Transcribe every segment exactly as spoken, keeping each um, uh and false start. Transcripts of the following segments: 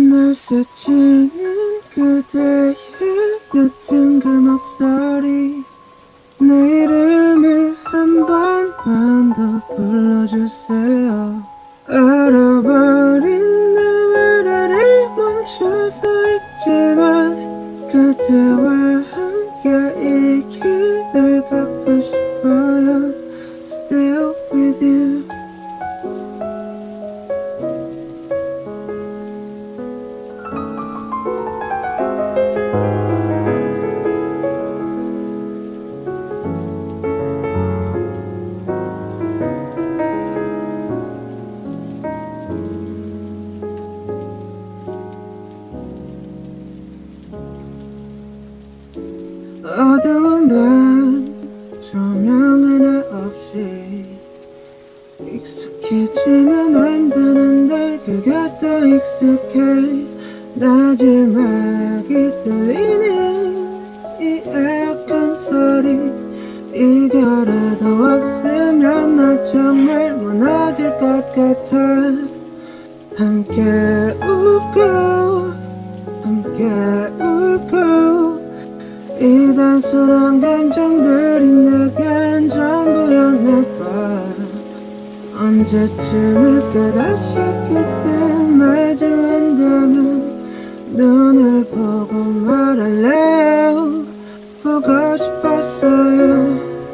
날 스치는 그대의 옅은 그 목소리, 내 이름을 한 번만 더 불러주세요. 얼어버린 너와를 멈춰서 있지만 그대와 함께 이 길을 걷고 싶어요. Still with you. 어두운 밤 조명 하나 없이 익숙해지면 안 되는데 그게 더 익숙해. 마지막이 들리는 이 에어컨 소리, 이거라도 없으면 나 정말 무너질 것 같아. 함께 울고 함께 울고 이 단순한 감정들이 내겐 전부였나봐. 언제쯤일까 다시 그때 마주한다면 눈을 보고 말할래요. 보고 싶었어요.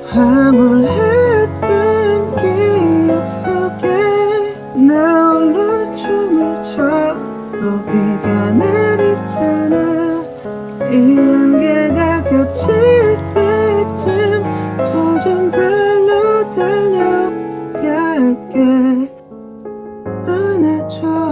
황홀했던 기억 속에 나 홀로 춤을 춰도 비가 내리잖아. 이 안개가 겹칠 때쯤 젖은 발로 달려갈게. 안아줘.